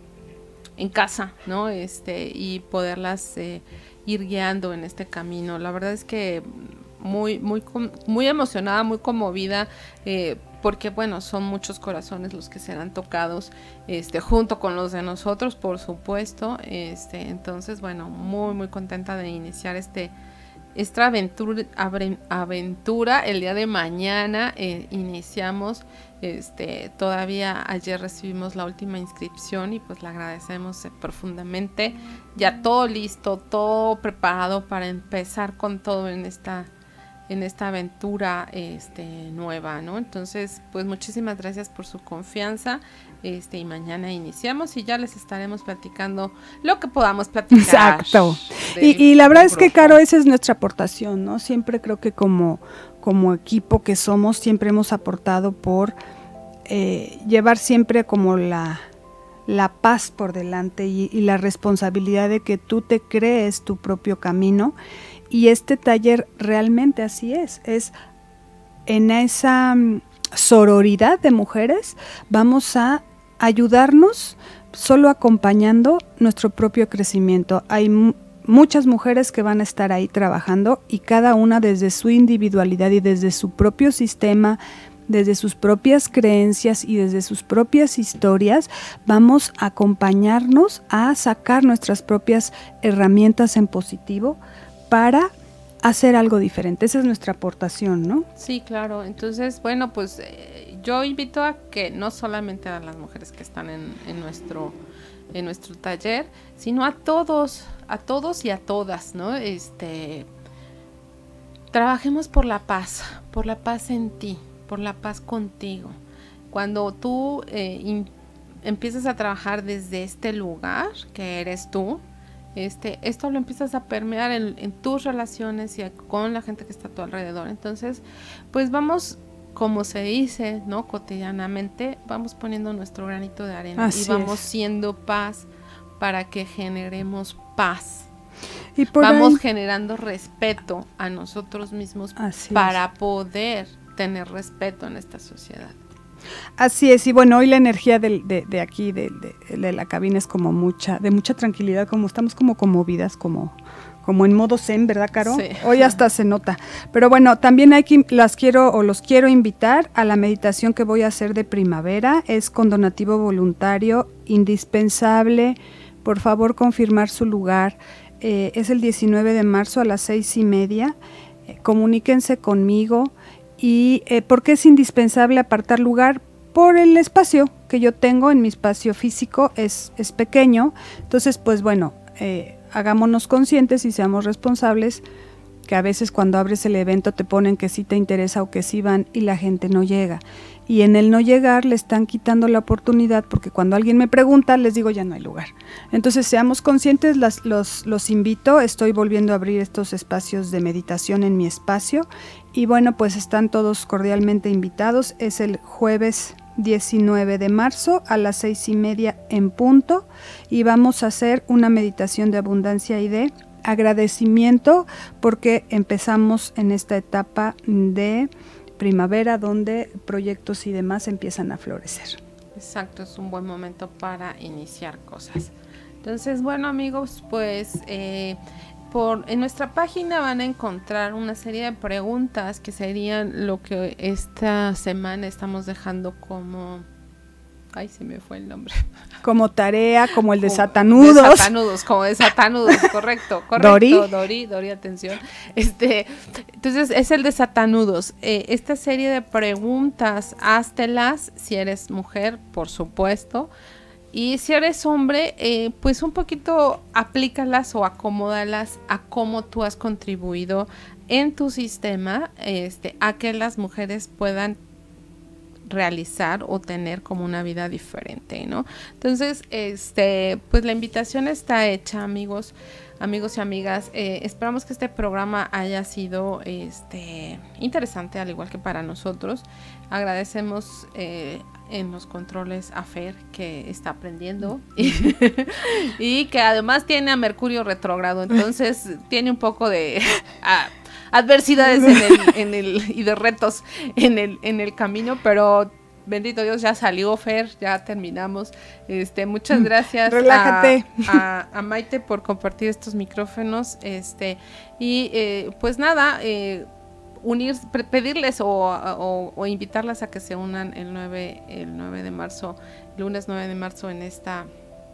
en casa, ¿no? Este, y poderlas eh, ir guiando en este camino. La verdad es que muy, muy, muy emocionada, muy conmovida, eh, porque bueno, son muchos corazones los que serán tocados, este, junto con los de nosotros, por supuesto. Este, entonces, bueno, muy, muy contenta de iniciar este, esta aventura, aventura el día de mañana. Eh, iniciamos, este, todavía ayer recibimos la última inscripción y pues la agradecemos eh, profundamente. Ya todo listo, todo preparado para empezar con todo en esta en esta aventura este nueva, ¿no? Entonces, pues muchísimas gracias por su confianza, este y mañana iniciamos y ya les estaremos platicando lo que podamos platicar. Exacto. Y, y la verdad es que, Caro, esa es nuestra aportación, ¿no? Siempre creo que como, como equipo que somos, siempre hemos aportado por eh, llevar siempre como la, la paz por delante y, y la responsabilidad de que tú te crees tu propio camino. Y este taller realmente así es, es en esa sororidad de mujeres, vamos a ayudarnos solo acompañando nuestro propio crecimiento. Hay m- muchas mujeres que van a estar ahí trabajando y cada una desde su individualidad y desde su propio sistema, desde sus propias creencias y desde sus propias historias, vamos a acompañarnos a sacar nuestras propias herramientas en positivo para hacer algo diferente. Esa es nuestra aportación, ¿no? Sí, claro. Entonces, bueno, pues eh, yo invito a que no solamente a las mujeres que están en, en nuestro en nuestro taller, sino a todos, a todos y a todas, ¿no? Este, trabajemos por la paz, por la paz en ti, por la paz contigo. Cuando tú eh, in, empiezas a trabajar desde este lugar que eres tú, Este, esto lo empiezas a permear en, en tus relaciones y a, con la gente que está a tu alrededor. Entonces, pues vamos, como se dice, ¿no? Cotidianamente, vamos poniendo nuestro granito de arena. Así y vamos es. Siendo paz para que generemos paz. Y por vamos ahí, generando respeto a nosotros mismos para es. Poder tener respeto en esta sociedad. Así es, y bueno, hoy la energía de, de, de aquí, de, de, de la cabina es como mucha, de mucha tranquilidad, como estamos como conmovidas, como, como en modo zen, ¿verdad, Caro? Sí. Hoy hasta se nota. Pero bueno, también hay que, las quiero o los quiero invitar a la meditación que voy a hacer de primavera, es con donativo voluntario, indispensable, por favor confirmar su lugar, eh, es el diecinueve de marzo a las seis y media, eh, comuníquense conmigo. ¿Y eh, por qué es indispensable apartar lugar? Por el espacio que yo tengo en mi espacio físico, es, es pequeño, entonces pues bueno, eh, hagámonos conscientes y seamos responsables que a veces cuando abres el evento te ponen que sí te interesa o que sí van y la gente no llega. Y en el no llegar le están quitando la oportunidad, porque cuando alguien me pregunta les digo ya no hay lugar. Entonces seamos conscientes, las, los, los invito, estoy volviendo a abrir estos espacios de meditación en mi espacio y bueno, pues están todos cordialmente invitados. Es el jueves diecinueve de marzo a las seis y media en punto y vamos a hacer una meditación de abundancia y de agradecimiento porque empezamos en esta etapa de primavera donde proyectos y demás empiezan a florecer. Exacto, es un buen momento para iniciar cosas. Entonces, bueno amigos, pues eh, por, en nuestra página van a encontrar una serie de preguntas que serían lo que esta semana estamos dejando como... Ay, se me fue el nombre. Como tarea, como el de como Satanudos. De Satanudos, como de Satanudos, correcto, correcto. Dori. Dori, Dori, atención. Este, entonces, es el de Satanudos. Eh, esta serie de preguntas, háztelas, si eres mujer, por supuesto. Y si eres hombre, eh, pues un poquito aplícalas o acomódalas a cómo tú has contribuido en tu sistema, este, a que las mujeres puedan realizar o tener como una vida diferente, ¿no? Entonces, este, pues la invitación está hecha, amigos, amigos y amigas. Eh, esperamos que este programa haya sido, este, interesante, al igual que para nosotros. Agradecemos eh, en los controles a Fer, que está aprendiendo y, y que además tiene a Mercurio retrógrado, entonces tiene un poco de a, adversidades en el, en el y de retos en el en el camino, pero bendito Dios, ya salió Fer, ya terminamos. Este, muchas gracias Relájate. A, a, a Maite por compartir estos micrófonos, este y eh, pues nada, eh, unir, pedirles o, o, o invitarlas a que se unan el nueve de marzo, lunes nueve de marzo en esta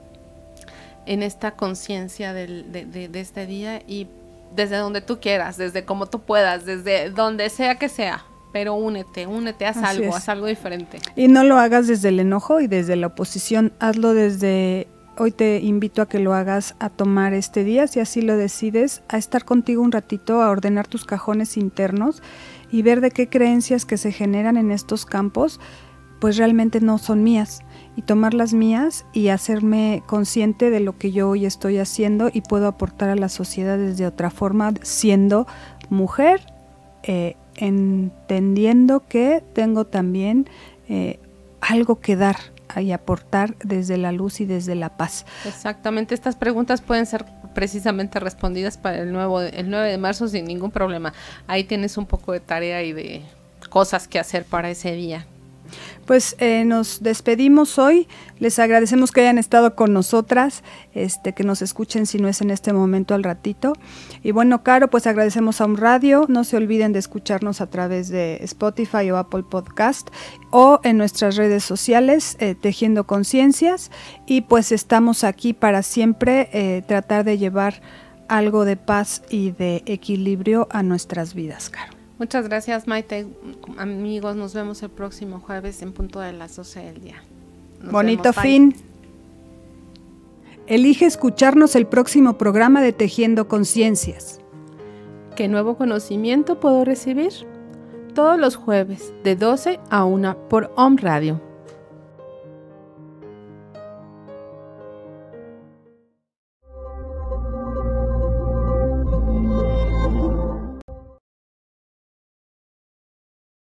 en esta conciencia de, de, de este día, y desde donde tú quieras, desde como tú puedas, desde donde sea que sea, pero únete, únete, haz Así algo, es. haz algo diferente. Y no lo hagas desde el enojo y desde la oposición, hazlo desde... Hoy te invito a que lo hagas, a tomar este día, si así lo decides, a estar contigo un ratito, a ordenar tus cajones internos y ver de qué creencias que se generan en estos campos, pues realmente no son mías, y tomar las mías y hacerme consciente de lo que yo hoy estoy haciendo y puedo aportar a la sociedad desde otra forma, siendo mujer, eh, entendiendo que tengo también eh, algo que dar y aportar desde la luz y desde la paz. Exactamente, estas preguntas pueden ser precisamente respondidas para el nuevo el nueve de marzo sin ningún problema. Ahí tienes un poco de tarea y de cosas que hacer para ese día. Pues eh, nos despedimos hoy, les agradecemos que hayan estado con nosotras, este, que nos escuchen si no es en este momento al ratito. Y bueno, Caro, pues agradecemos a Un Radio, no se olviden de escucharnos a través de Spotify o Apple Podcast o en nuestras redes sociales, eh, Tejiendo Conciencias, y pues estamos aquí para siempre eh, tratar de llevar algo de paz y de equilibrio a nuestras vidas, Caro. Muchas gracias, Maite. Amigos, nos vemos el próximo jueves en punto de las doce del día. Nos Bonito vemos, fin. Elige escucharnos el próximo programa de Tejiendo Conciencias. ¿Qué nuevo conocimiento puedo recibir? Todos los jueves de doce a una por Om Radio.